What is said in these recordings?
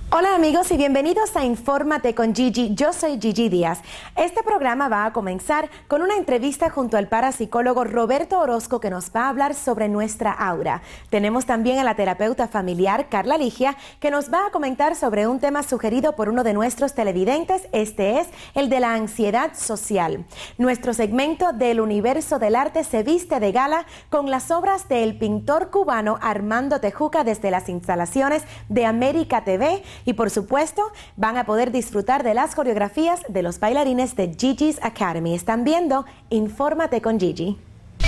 Hola amigos y bienvenidos a Infórmate con Gigi. Yo soy Gigi Díaz. Este programa va a comenzar con una entrevista junto al parapsicólogo Roberto Orozco, que nos va a hablar sobre nuestra aura. Tenemos también a la terapeuta familiar Carla Ligia, que nos va a comentar sobre un tema sugerido por uno de nuestros televidentes. Este es el de la ansiedad social. Nuestro segmento del universo del arte se viste de gala con las obras del pintor cubano Armando Tejuca desde las instalaciones de América TV. Y por supuesto, van a poder disfrutar de las coreografías de los bailarines de Gigi's Academy. Están viendo Infórmate con Gigi.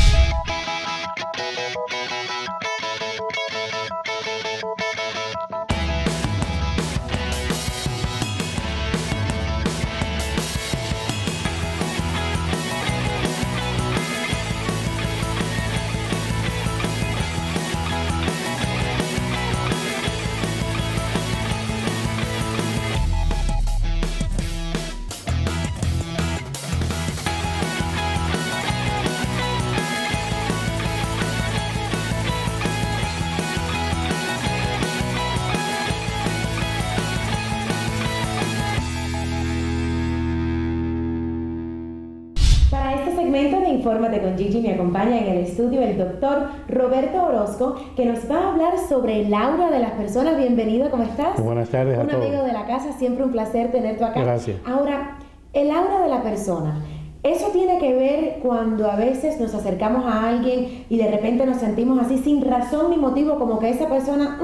Segmento de Infórmate con Gigi me acompaña en el estudio el doctor Roberto Orozco, que nos va a hablar sobre el aura de las personas. Bienvenido, ¿cómo estás? Buenas tardes a todos. Un amigo de la casa, siempre un placer tenerte acá. Gracias. Ahora, el aura de la persona, eso tiene que ver cuando a veces nos acercamos a alguien y de repente nos sentimos así sin razón ni motivo, como que esta persona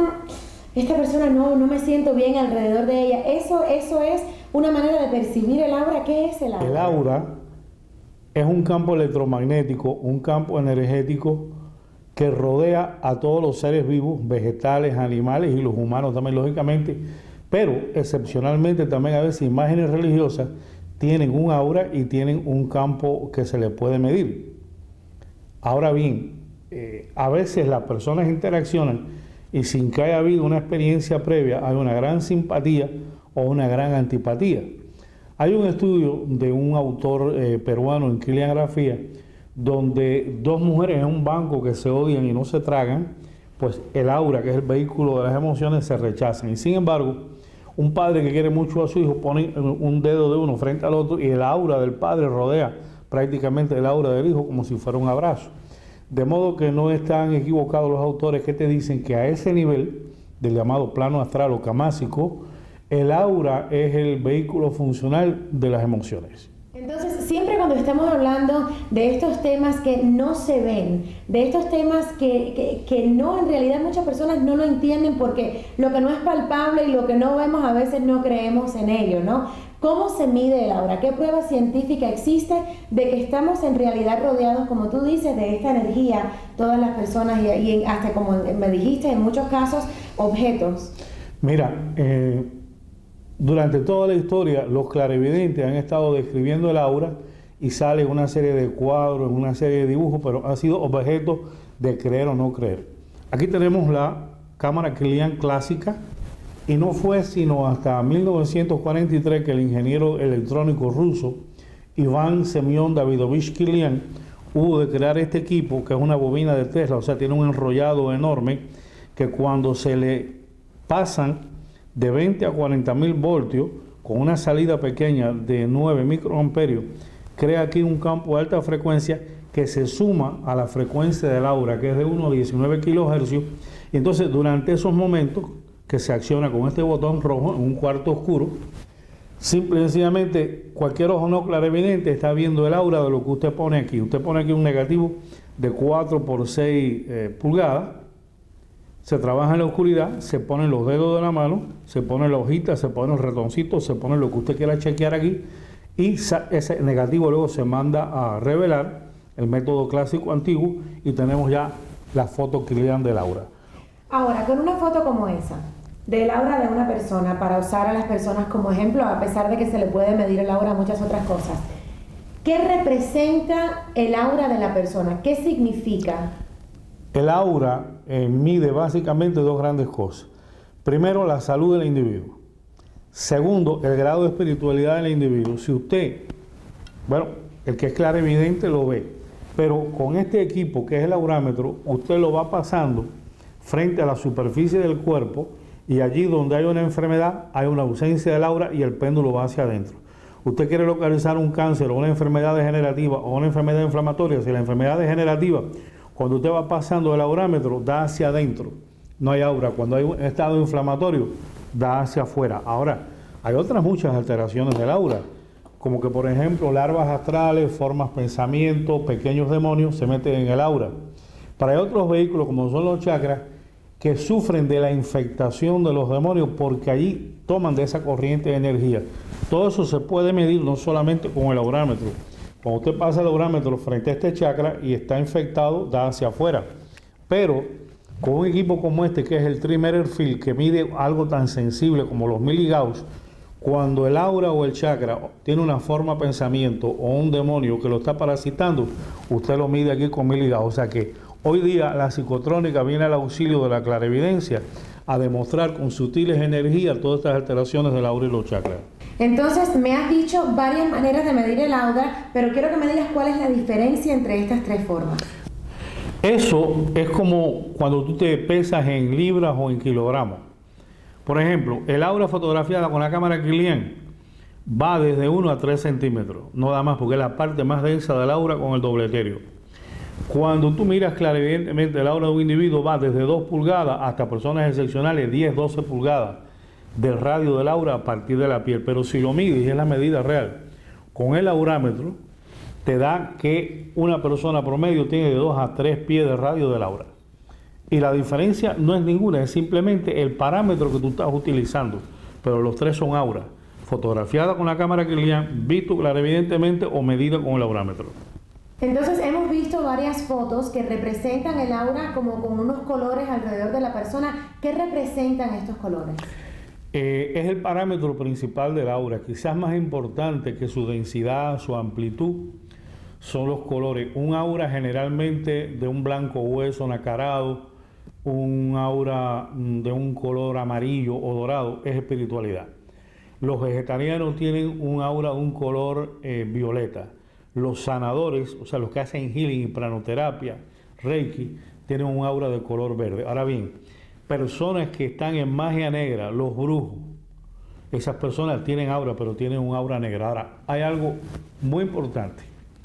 no me siento bien alrededor de ella. Eso es una manera de percibir el aura. ¿Qué es el aura? El aura es un campo electromagnético, un campo energético que rodea a todos los seres vivos, vegetales, animales y los humanos también, lógicamente, pero excepcionalmente también a veces imágenes religiosas tienen un aura y tienen un campo que se le puede medir. Ahora bien, a veces las personas interaccionan y sin que haya habido una experiencia previa hay una gran simpatía o una gran antipatía. Hay un estudio de un autor peruano en criligrafía donde dos mujeres en un banco que se odian y no se tragan, pues el aura, que es el vehículo de las emociones, se rechazan. Y sin embargo, un padre que quiere mucho a su hijo pone un dedo de uno frente al otro y el aura del padre rodea prácticamente el aura del hijo como si fuera un abrazo. De modo que no están equivocados los autores que te dicen que a ese nivel del llamado plano astral o camásico, el aura es el vehículo funcional de las emociones. Entonces, siempre cuando estamos hablando de estos temas que no se ven, de estos temas que no, en realidad muchas personas no lo entienden porque lo que no es palpable y lo que no vemos a veces no creemos en ello, ¿no? ¿Cómo se mide el aura? ¿Qué prueba científica existe de que estamos en realidad rodeados, como tú dices, de esta energía, todas las personas y hasta, como me dijiste, en muchos casos, objetos? Mira, durante toda la historia, los clarividentes han estado describiendo el aura y sale una serie de cuadros, una serie de dibujos, pero han sido objetos de creer o no creer. Aquí tenemos la cámara Kirlian clásica y no fue sino hasta 1943 que el ingeniero electrónico ruso Iván Semyon Davidovich Kirlian hubo de crear este equipo, que es una bobina de Tesla, o sea, tiene un enrollado enorme que cuando se le pasan de 20 a 40.000 voltios, con una salida pequeña de 9 microamperios, crea aquí un campo de alta frecuencia que se suma a la frecuencia del aura, que es de 1 a 19 kilohercios. Y entonces, durante esos momentos que se acciona con este botón rojo en un cuarto oscuro, simple y sencillamente cualquier ojo no clarividente está viendo el aura de lo que usted pone aquí. Usted pone aquí un negativo de 4 por 6 pulgadas, se trabaja en la oscuridad, se ponen los dedos de la mano, se pone la hojita, se pone el ratoncito, se pone lo que usted quiera chequear aquí y ese negativo luego se manda a revelar, el método clásico antiguo, y tenemos ya la foto Kirlian del aura. Ahora, con una foto como esa, del aura de una persona, para usar a las personas como ejemplo, a pesar de que se le puede medir el aura a muchas otras cosas, ¿qué representa el aura de la persona? ¿Qué significa? El aura mide básicamente dos grandes cosas. Primero, la salud del individuo. Segundo, el grado de espiritualidad del individuo. Si usted, bueno, el que es clarividente lo ve, pero con este equipo que es el aurámetro, usted lo va pasando frente a la superficie del cuerpo Y allí donde hay una enfermedad, hay una ausencia del aura y el péndulo va hacia adentro. Usted quiere localizar un cáncer o una enfermedad degenerativa o una enfermedad inflamatoria. Si la enfermedad degenerativa, cuando usted va pasando el aurámetro, da hacia adentro, no hay aura. Cuando hay un estado inflamatorio, da hacia afuera. Ahora, hay otras muchas alteraciones del aura, como que por ejemplo larvas astrales, formas pensamientos, pequeños demonios se meten en el aura. Pero hay otros vehículos, como son los chakras, que sufren de la infectación de los demonios porque allí toman de esa corriente de energía. Todo eso se puede medir no solamente con el aurámetro. Cuando usted pasa el aurámetro frente a este chakra y está infectado, da hacia afuera. Pero con un equipo como este, que es el Trimeter Field, que mide algo tan sensible como los miligauss, cuando el aura o el chakra tiene una forma pensamiento o un demonio que lo está parasitando, usted lo mide aquí con miligauss. O sea que hoy día la psicotrónica viene al auxilio de la clarividencia a demostrar con sutiles energías todas estas alteraciones del aura y los chakras. Entonces, me has dicho varias maneras de medir el aura, pero quiero que me digas cuál es la diferencia entre estas tres formas. Eso es como cuando tú te pesas en libras o en kilogramos. Por ejemplo, el aura fotografiada con la cámara Kirlian va desde 1 a 3 centímetros, no da más porque es la parte más densa del aura con el dobleterio. Cuando tú miras clarividentemente el aura de un individuo va desde 2 pulgadas hasta personas excepcionales 10, 12 pulgadas del radio del aura a partir de la piel. Pero si lo mides, y es la medida real, con el aurámetro, te da que una persona promedio tiene de 2 a 3 pies de radio del aura. Y la diferencia no es ninguna, es simplemente el parámetro que tú estás utilizando. Pero los tres son aura, fotografiada con la cámara Kirlian, visto clarividentemente o medida con el aurámetro. Entonces hemos visto varias fotos que representan el aura como con unos colores alrededor de la persona. ¿Qué representan estos colores? Es el parámetro principal del aura, quizás más importante que su densidad, su amplitud, son los colores. Un aura generalmente de un blanco hueso nacarado, un aura de un color amarillo o dorado, es espiritualidad. Los vegetarianos tienen un aura de un color violeta. Los sanadores, o sea, los que hacen healing y pranoterapia, Reiki, tienen un aura de color verde. Ahora bien, personas que están en magia negra, los brujos, esas personas tienen aura, pero tienen un aura negra. Ahora, hay algo muy importante.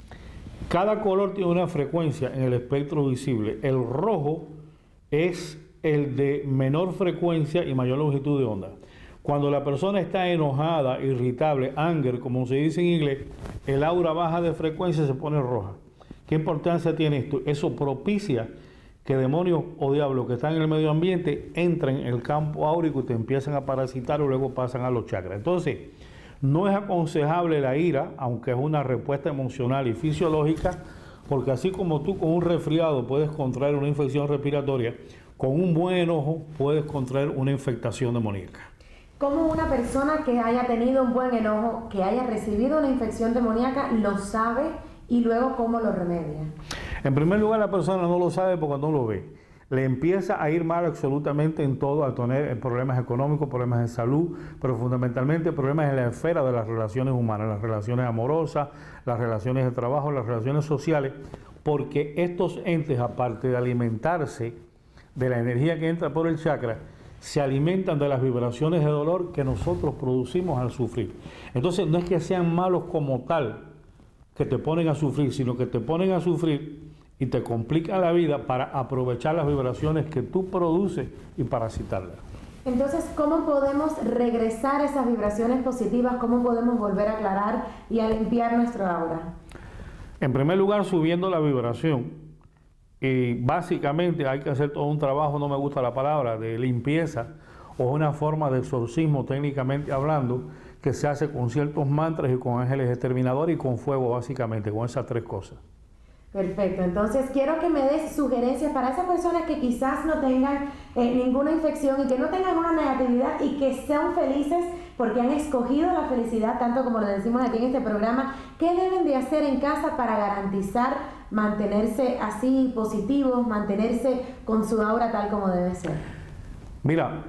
Cada color tiene una frecuencia en el espectro visible. El rojo es el de menor frecuencia y mayor longitud de onda. Cuando la persona está enojada, irritable, anger, como se dice en inglés, el aura baja de frecuencia y se pone roja. ¿Qué importancia tiene esto? Eso propicia que demonios o diablos que están en el medio ambiente entren en el campo áurico y te empiezan a parasitar y luego pasan a los chakras. Entonces, no es aconsejable la ira, aunque es una respuesta emocional y fisiológica, porque así como tú con un resfriado puedes contraer una infección respiratoria, con un buen enojo puedes contraer una infectación demoníaca. ¿Cómo una persona que haya tenido un buen enojo, que haya recibido una infección demoníaca, lo sabe y luego cómo lo remedia? En primer lugar, la persona no lo sabe porque no lo ve. Le empieza a ir mal absolutamente en todo, a tener problemas económicos, problemas de salud, pero fundamentalmente problemas en la esfera de las relaciones humanas, las relaciones amorosas, las relaciones de trabajo, las relaciones sociales, porque estos entes, aparte de alimentarse de la energía que entra por el chakra, se alimentan de las vibraciones de dolor que nosotros producimos al sufrir. Entonces no es que sean malos como tal, que te ponen a sufrir, sino que te ponen a sufrir y te complican la vida para aprovechar las vibraciones que tú produces y parasitarlas. Entonces, ¿cómo podemos regresar esas vibraciones positivas? ¿Cómo podemos volver a aclarar y a limpiar nuestro aura? En primer lugar, subiendo la vibración. Y básicamente hay que hacer todo un trabajo, no me gusta la palabra, de limpieza o una forma de exorcismo técnicamente hablando, que se hace con ciertos mantras y con ángeles exterminadores y con fuego, básicamente, con esas tres cosas. Perfecto, entonces quiero que me des sugerencias para esas personas que quizás no tengan ninguna infección y que no tengan una negatividad y que sean felices porque han escogido la felicidad, tanto como lo decimos aquí en este programa. ¿Qué deben de hacer en casa para garantizar mantenerse así positivos, mantenerse con su aura tal como debe ser? Mira,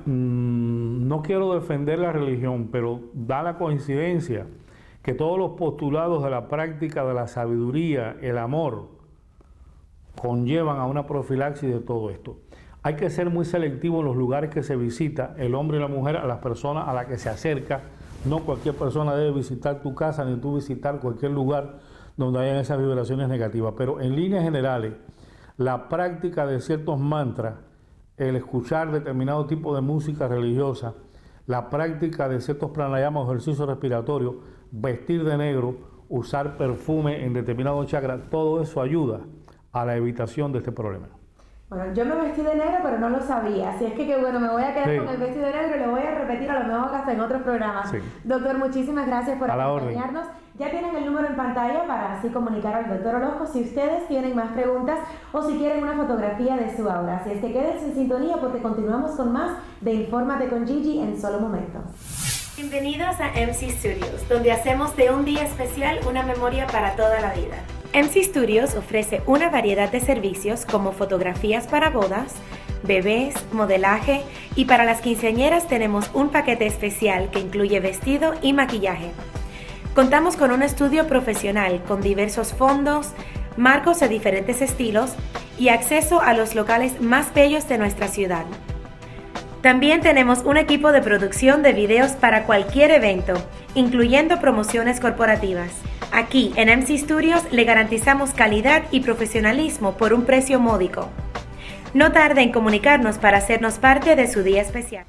no quiero defender la religión, pero da la coincidencia que todos los postulados de la práctica de la sabiduría, el amor, conllevan a una profilaxis de todo esto. Hay que ser muy selectivo en los lugares que se visita, el hombre y la mujer, a las personas a las que se acerca. No cualquier persona debe visitar tu casa, ni tú visitar cualquier lugar donde hayan esas vibraciones negativas. Pero en líneas generales, la práctica de ciertos mantras, el escuchar determinado tipo de música religiosa, la práctica de ciertos pranayamas o ejercicios respiratorios, vestir de negro, usar perfume en determinados chakras, todo eso ayuda a la evitación de este problema. Bueno, yo me vestí de negro, pero no lo sabía, así es que qué bueno, me voy a quedar con el vestido de negro y lo voy a repetir a lo mejor hasta en otros programas. Sí. Doctor, muchísimas gracias por acompañarnos. Ya tienen el número en pantalla para así comunicar al doctor Orozco si ustedes tienen más preguntas o si quieren una fotografía de su aura. Así es que quédense en sintonía porque continuamos con más de Infórmate con Gigi en solo momentos. Bienvenidos a MC Studios, donde hacemos de un día especial una memoria para toda la vida. MC Studios ofrece una variedad de servicios como fotografías para bodas, bebés, modelaje y para las quinceañeras tenemos un paquete especial que incluye vestido y maquillaje. Contamos con un estudio profesional con diversos fondos, marcos de diferentes estilos y acceso a los locales más bellos de nuestra ciudad. También tenemos un equipo de producción de videos para cualquier evento, incluyendo promociones corporativas. Aquí en MC Studios le garantizamos calidad y profesionalismo por un precio módico. No tarde en comunicarnos para hacernos parte de su día especial.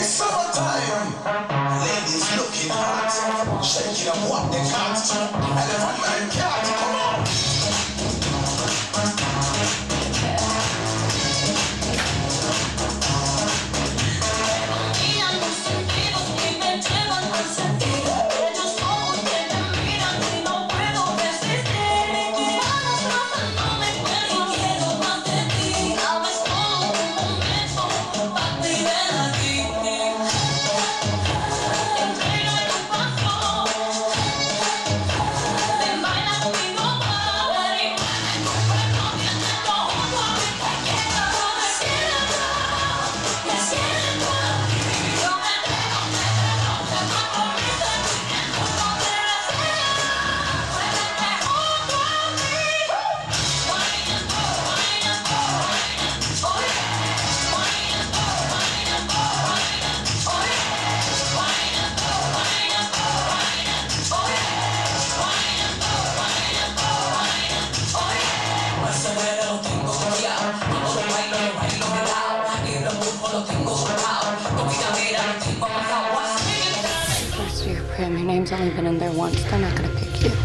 My name's only been in there once. They're not gonna pick you.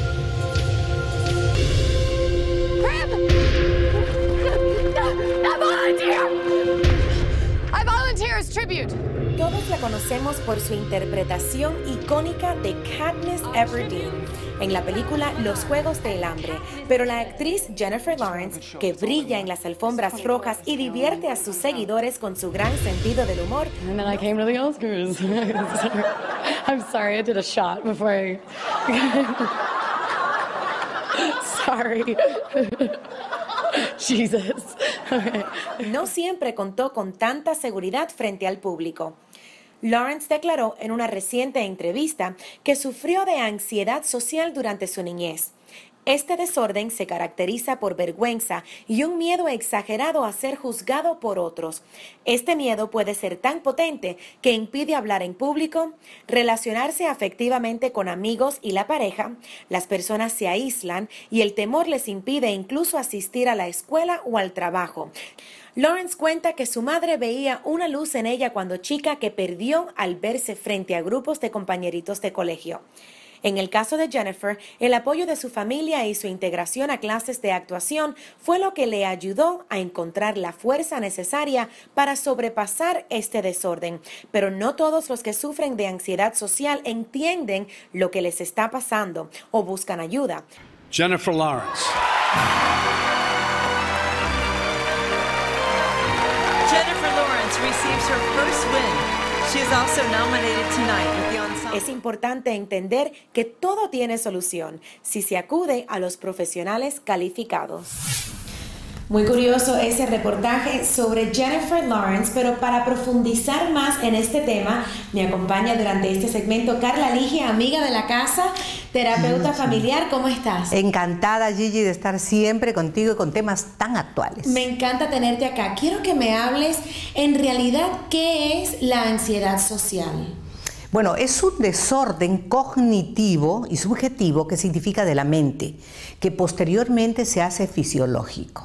I volunteer as tribute. Todos la conocemos por su interpretación icónica de Katniss Everdeen en la película Los Juegos del Hambre, pero la actriz Jennifer Lawrence, que brilla en las alfombras rojas y divierte a sus seguidores con su gran sentido del humor. And then I came to the Oscars. I'm sorry, I did a shot before I... Sorry. Jesus. No siempre contó con tanta seguridad frente al público. Lawrence declaró en una reciente entrevista que sufrió de ansiedad social durante su niñez. Este desorden se caracteriza por vergüenza y un miedo exagerado a ser juzgado por otros. Este miedo puede ser tan potente que impide hablar en público, relacionarse afectivamente con amigos y la pareja, las personas se aíslan y el temor les impide incluso asistir a la escuela o al trabajo. Lawrence cuenta que su madre veía una luz en ella cuando chica que perdió al verse frente a grupos de compañeritos de colegio. En el caso de Jennifer, el apoyo de su familia y su integración a clases de actuación fue lo que le ayudó a encontrar la fuerza necesaria para sobrepasar este desorden. Pero no todos los que sufren de ansiedad social entienden lo que les está pasando o buscan ayuda. Jennifer Lawrence. Jennifer Lawrence receives her first win. She is also nominated tonight with the ensemble. Es importante entender que todo tiene solución si se acude a los profesionales calificados. Muy curioso ese reportaje sobre Jennifer Lawrence, pero para profundizar más en este tema, me acompaña durante este segmento Carla Ligia, amiga de la casa, terapeuta familiar. ¿Cómo estás? Encantada, Gigi, de estar siempre contigo y con temas tan actuales. Me encanta tenerte acá. Quiero que me hables, en realidad, ¿qué es la ansiedad social? Bueno, es un desorden cognitivo y subjetivo que se identifica de la mente, que posteriormente se hace fisiológico.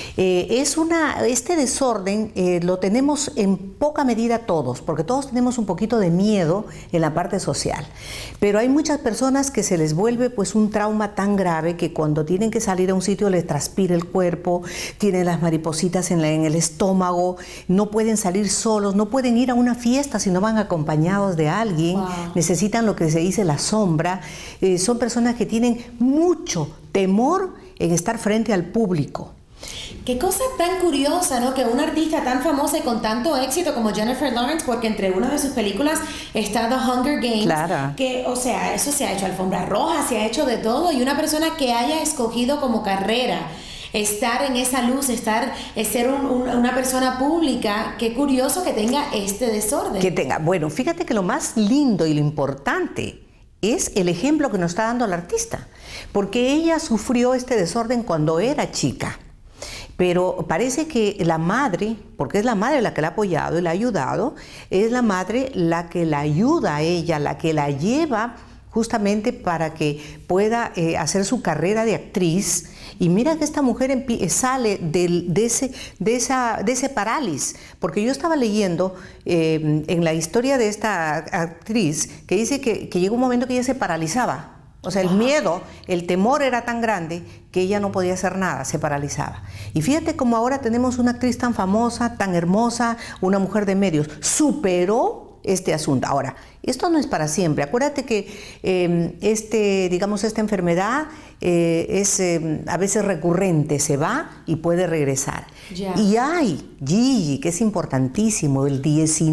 Este desorden lo tenemos en poca medida todos, porque todos tenemos un poquito de miedo en la parte social. Pero hay muchas personas que se les vuelve pues un trauma tan grave que cuando tienen que salir a un sitio les transpira el cuerpo, tienen las maripositas en el estómago, no pueden salir solos, no pueden ir a una fiesta si no van acompañados de alguien. Wow. Necesitan lo que se dice la sombra. Son personas que tienen mucho temor en estar frente al público. Qué cosa tan curiosa, ¿no? Que una artista tan famosa y con tanto éxito como Jennifer Lawrence, porque entre una de sus películas está The Hunger Games, claro. Que, o sea, eso se ha hecho alfombra roja, se ha hecho de todo, y una persona que haya escogido como carrera estar en esa luz, ser una persona pública, qué curioso que tenga este desorden. Bueno, fíjate que lo más lindo y lo importante es el ejemplo que nos está dando la artista, porque ella sufrió este desorden cuando era chica. Pero parece que la madre, porque es la madre la que la ha apoyado y la ha ayudado, es la madre la que la ayuda a ella, la que la lleva justamente para que pueda hacer su carrera de actriz. Y mira que esta mujer sale de ese parálisis, porque yo estaba leyendo en la historia de esta actriz que dice que llegó un momento que ella se paralizaba. O sea, el miedo, el temor era tan grande que ella no podía hacer nada, se paralizaba. Y fíjate cómo ahora tenemos una actriz tan famosa, tan hermosa, una mujer de medios, superó este asunto. Ahora, esto no es para siempre. Acuérdate que esta enfermedad es a veces recurrente, se va y puede regresar. Ya. Y hay, Gigi, que es importantísimo, el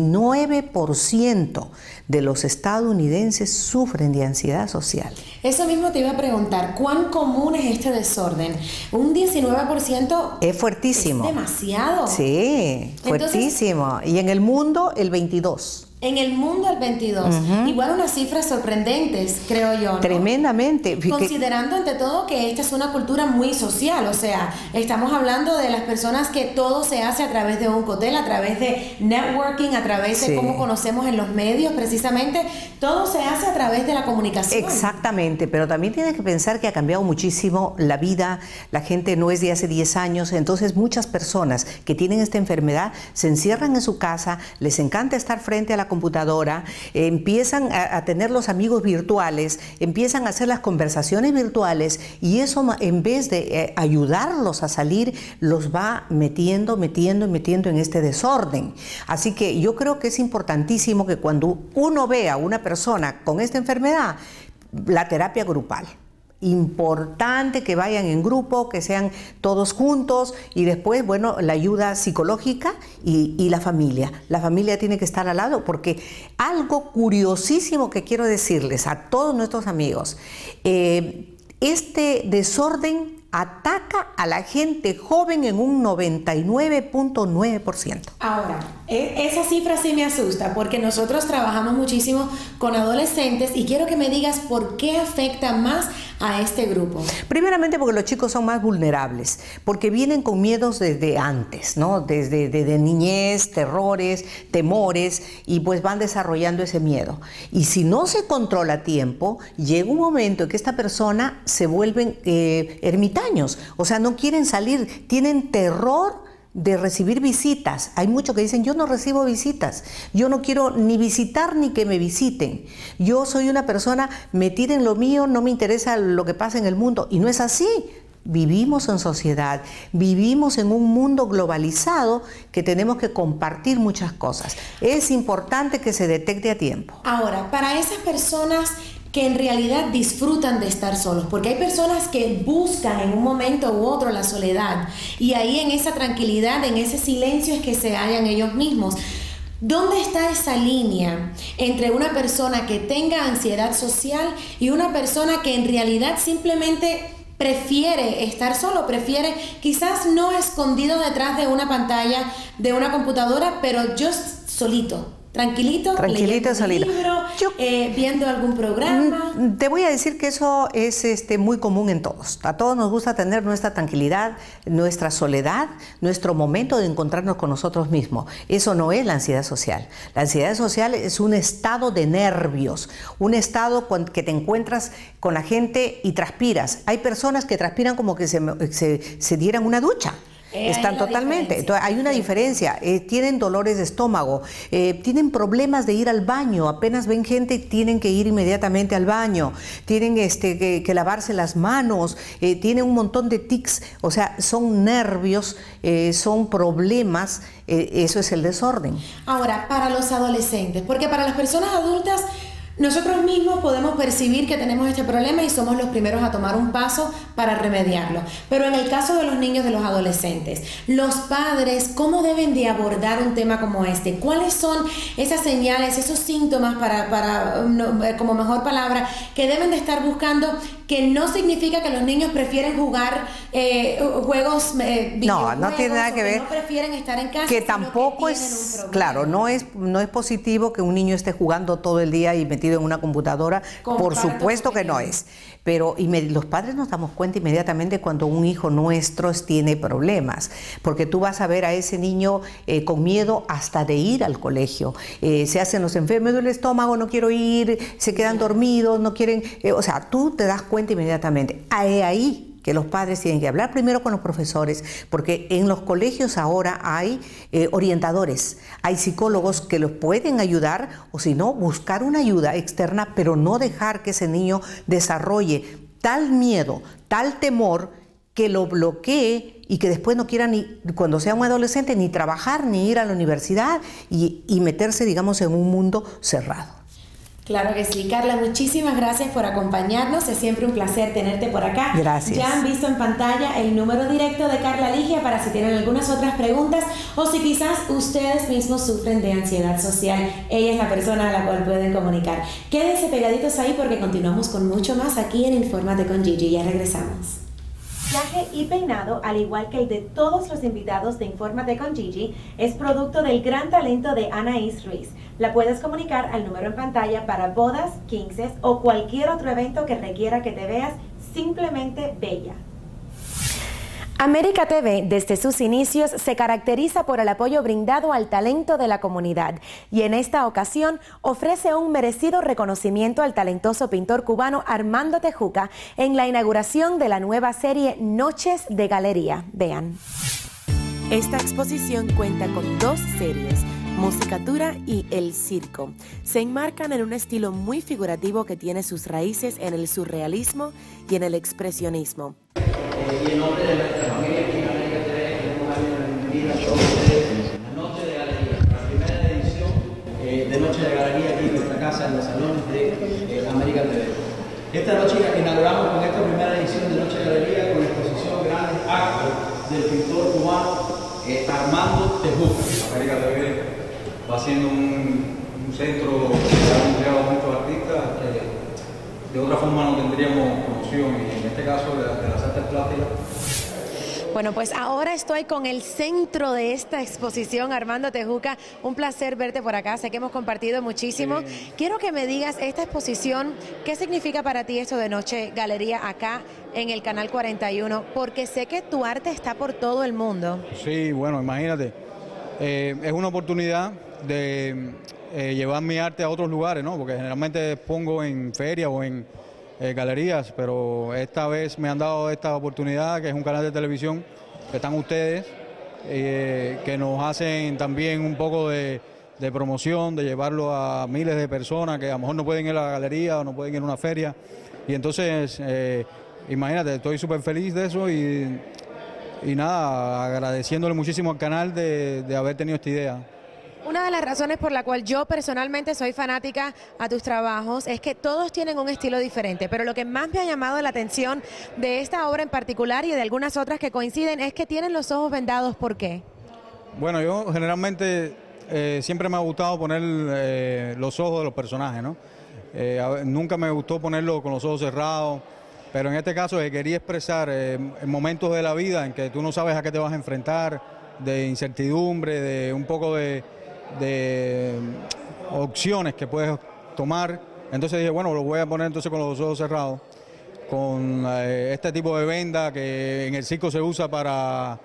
19% de los estadounidenses sufren de ansiedad social. Eso mismo te iba a preguntar, ¿cuán común es este desorden? Un 19% es fuertísimo. Es demasiado. Sí, fuertísimo. Entonces, y en el mundo, el 22%. En el mundo el 22. Igual unas cifras sorprendentes, creo yo, ¿no? Tremendamente. Considerando ante todo que esta es una cultura muy social, o sea, estamos hablando de las personas que todo se hace a través de un cóctel, a través de networking, a través de cómo conocemos en los medios, precisamente, todo se hace a través de la comunicación. Exactamente, pero también tienes que pensar que ha cambiado muchísimo la vida, la gente no es de hace 10 años, entonces muchas personas que tienen esta enfermedad se encierran en su casa, les encanta estar frente a la computadora, empiezan a tener los amigos virtuales, empiezan a hacer las conversaciones virtuales y eso en vez de ayudarlos a salir, los va metiendo en este desorden. Así que yo creo que es importantísimo que cuando uno vea a una persona con esta enfermedad, la terapia grupal. Importante que vayan en grupo, que sean todos juntos y después, bueno, la ayuda psicológica y la familia. La familia tiene que estar al lado porque algo curiosísimo que quiero decirles a todos nuestros amigos, este desorden ataca a la gente joven en un 99.9%. Ahora, esa cifra sí me asusta porque nosotros trabajamos muchísimo con adolescentes y quiero que me digas por qué afecta más a este grupo. Primeramente porque los chicos son más vulnerables, porque vienen con miedos desde antes, ¿no? Desde niñez, terrores, temores, y pues van desarrollando ese miedo. Y si no se controla a tiempo, llega un momento en que esta persona se vuelven ermitaños, o sea, no quieren salir, tienen terror de recibir visitas. Hay muchos que dicen, yo no recibo visitas, yo no quiero ni visitar ni que me visiten, yo soy una persona metida en lo mío, no me interesa lo que pasa en el mundo, y no es así. Vivimos en sociedad, vivimos en un mundo globalizado que tenemos que compartir muchas cosas. Es importante que se detecte a tiempo. Ahora, para esas personas que en realidad disfrutan de estar solos, porque hay personas que buscan en un momento u otro la soledad y ahí en esa tranquilidad, en ese silencio es que se hallan ellos mismos. ¿Dónde está esa línea entre una persona que tenga ansiedad social y una persona que en realidad simplemente prefiere estar solo, prefiere quizás no escondido detrás de una pantalla, de una computadora, pero yo solito. Tranquilito, leyendo un libro, viendo algún programa. Te voy a decir que eso es muy común en todos. A todos nos gusta tener nuestra tranquilidad, nuestra soledad, nuestro momento de encontrarnos con nosotros mismos. Eso no es la ansiedad social. La ansiedad social es un estado de nervios, un estado que te encuentras con la gente y transpiras. Hay personas que transpiran como que se dieran una ducha. Están totalmente, entonces hay una diferencia, tienen dolores de estómago, tienen problemas de ir al baño, apenas ven gente tienen que ir inmediatamente al baño, tienen que lavarse las manos, tienen un montón de tics, o sea, son nervios, son problemas, eso es el desorden. Ahora, para los adolescentes, porque para las personas adultas nosotros mismos podemos percibir que tenemos este problema y somos los primeros a tomar un paso para remediarlo. Pero en el caso de los niños, de los adolescentes, los padres, ¿cómo deben de abordar un tema como este? ¿Cuáles son esas señales, esos síntomas como mejor palabra, que deben de estar buscando, que no significa que los niños prefieren jugar juegos, videojuegos, no tiene nada que ver, no prefieren estar en casa, que tampoco es, claro, no es positivo que un niño esté jugando todo el día y metido en una computadora, por supuesto que no es, pero los padres nos damos cuenta inmediatamente cuando un hijo nuestro tiene problemas, porque tú vas a ver a ese niño con miedo hasta de ir al colegio, se hacen los enfermos, me duele el estómago, no quiero ir, se quedan dormidos, no quieren, o sea, tú te das cuenta inmediatamente, ahí que los padres tienen que hablar primero con los profesores, porque en los colegios ahora hay orientadores, hay psicólogos que los pueden ayudar, o si no, buscar una ayuda externa, pero no dejar que ese niño desarrolle tal miedo, tal temor, que lo bloquee y que después no quiera, ni cuando sea un adolescente, ni trabajar, ni ir a la universidad y meterse, digamos, en un mundo cerrado. Claro que sí. Carla, muchísimas gracias por acompañarnos. Es siempre un placer tenerte por acá. Gracias. Ya han visto en pantalla el número directo de Carla Ligia para si tienen algunas otras preguntas o si quizás ustedes mismos sufren de ansiedad social. Ella es la persona a la cual pueden comunicar. Quédense pegaditos ahí porque continuamos con mucho más aquí en Infórmate con Gigi. Ya regresamos. Maquillaje y peinado, al igual que el de todos los invitados de Infórmate con Gigi, es producto del gran talento de Anaís Ruiz. La puedes comunicar al número en pantalla para bodas, 15 o cualquier otro evento que requiera que te veas simplemente bella. América TV, desde sus inicios, se caracteriza por el apoyo brindado al talento de la comunidad y en esta ocasión ofrece un merecido reconocimiento al talentoso pintor cubano Armando Tejuca en la inauguración de la nueva serie Noches de Galería. Vean. Esta exposición cuenta con 2 series, Musicatura y El Circo. Se enmarcan en un estilo muy figurativo que tiene sus raíces en el surrealismo y en el expresionismo. Y en nombre de nuestra familia aquí en América TV, queremos darle la bienvenida a todos ustedes a Noche de Galería, la primera edición de Noche de Galería aquí en nuestra casa, en los salones de América TV. Esta noche inauguramos con esta primera edición de Noche de Galería con la exposición Grandes Actos del pintor cubano Armando Tejuca. América TV va siendo un centro que ha empleado a muchos artistas. De otra forma no tendríamos promoción, y en este caso de las artes plásticas. Bueno, pues ahora estoy con el centro de esta exposición, Armando Tejuca. Un placer verte por acá, sé que hemos compartido muchísimo. Sí. Quiero que me digas esta exposición, ¿qué significa para ti esto de Noche Galería acá en el Canal 41? Porque sé que tu arte está por todo el mundo. Sí, bueno, imagínate, es una oportunidad de llevar mi arte a otros lugares, ¿no? Porque generalmente pongo en ferias o en galerías, pero esta vez me han dado esta oportunidad, que es un canal de televisión, que están ustedes, que nos hacen también un poco de promoción, de llevarlo a miles de personas que a lo mejor no pueden ir a la galería o no pueden ir a una feria. Y entonces, imagínate, estoy súper feliz de eso y nada, agradeciéndole muchísimo al canal de haber tenido esta idea. Una de las razones por la cual yo personalmente soy fanática a tus trabajos es que todos tienen un estilo diferente, pero lo que más me ha llamado la atención de esta obra en particular y de algunas otras que coinciden es que tienen los ojos vendados. ¿Por qué? Bueno, yo generalmente siempre me ha gustado poner los ojos de los personajes, ¿no? Nunca me gustó ponerlo con los ojos cerrados. pero en este caso quería expresar en momentos de la vida en que tú no sabes a qué te vas a enfrentar, de incertidumbre, de un poco de opciones que puedes tomar. Entonces dije, bueno, lo voy a poner entonces con los ojos cerrados, con este tipo de venda que en el circo se usa para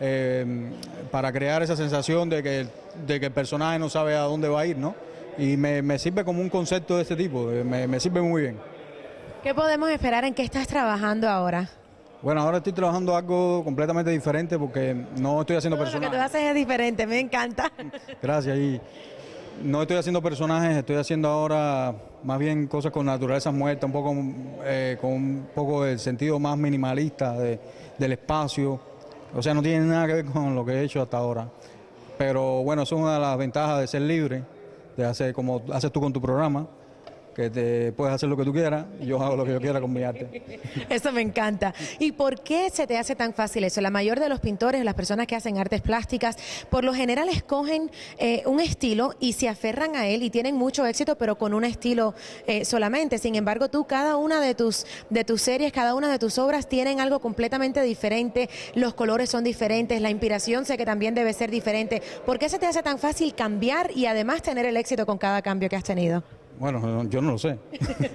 crear esa sensación de que el personaje no sabe a dónde va a ir, ¿no? Y me sirve como un concepto de este tipo, me sirve muy bien. ¿Qué podemos esperar? ¿En qué estás trabajando ahora? Bueno, ahora estoy trabajando algo completamente diferente porque no estoy haciendo Todo lo personajes. que tú haces es diferente, me encanta. Gracias. Y no estoy haciendo personajes, estoy haciendo ahora más bien cosas con naturaleza muerta, un poco con un poco el sentido más minimalista del espacio. O sea, no tiene nada que ver con lo que he hecho hasta ahora. Pero bueno, eso es una de las ventajas de ser libre, de hacer como haces tú con tu programa, que te puedes hacer lo que tú quieras y yo hago lo que yo quiera con mi arte. Eso me encanta. ¿Y por qué se te hace tan fácil eso? La mayor de los pintores, las personas que hacen artes plásticas, por lo general escogen un estilo y se aferran a él y tienen mucho éxito, pero con un estilo solamente. Sin embargo, tú, cada una de tus series, cada una de tus obras tienen algo completamente diferente, los colores son diferentes, la inspiración sé que también debe ser diferente. ¿Por qué se te hace tan fácil cambiar y además tener el éxito con cada cambio que has tenido? Bueno, yo no lo sé,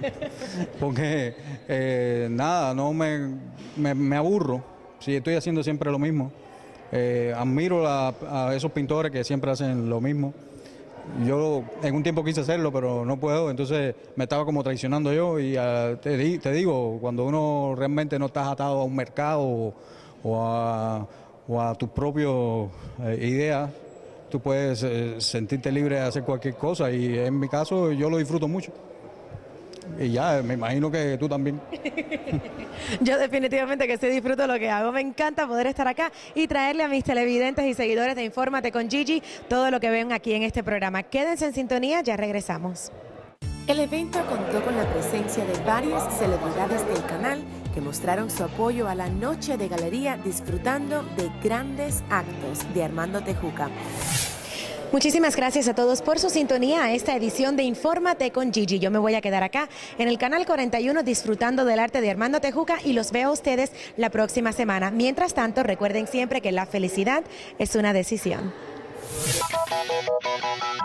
porque nada, no me aburro si estoy haciendo siempre lo mismo. Admiro a esos pintores que siempre hacen lo mismo. Yo en un tiempo quise hacerlo, pero no puedo, entonces me estaba como traicionando yo y te digo, cuando uno realmente no estás atado a un mercado o a tus propias ideas, tú puedes sentirte libre de hacer cualquier cosa y en mi caso yo lo disfruto mucho. Y ya, me imagino que tú también. Yo definitivamente que sí disfruto lo que hago. Me encanta poder estar acá y traerle a mis televidentes y seguidores de Infórmate con Gigi todo lo que ven aquí en este programa. Quédense en sintonía, ya regresamos. El evento contó con la presencia de varias celebridades del canal que mostraron su apoyo a la noche de galería disfrutando de grandes actos de Armando Tejuca. Muchísimas gracias a todos por su sintonía a esta edición de Infórmate con Gigi. Yo me voy a quedar acá en el canal 41 disfrutando del arte de Armando Tejuca y los veo a ustedes la próxima semana. Mientras tanto, recuerden siempre que la felicidad es una decisión.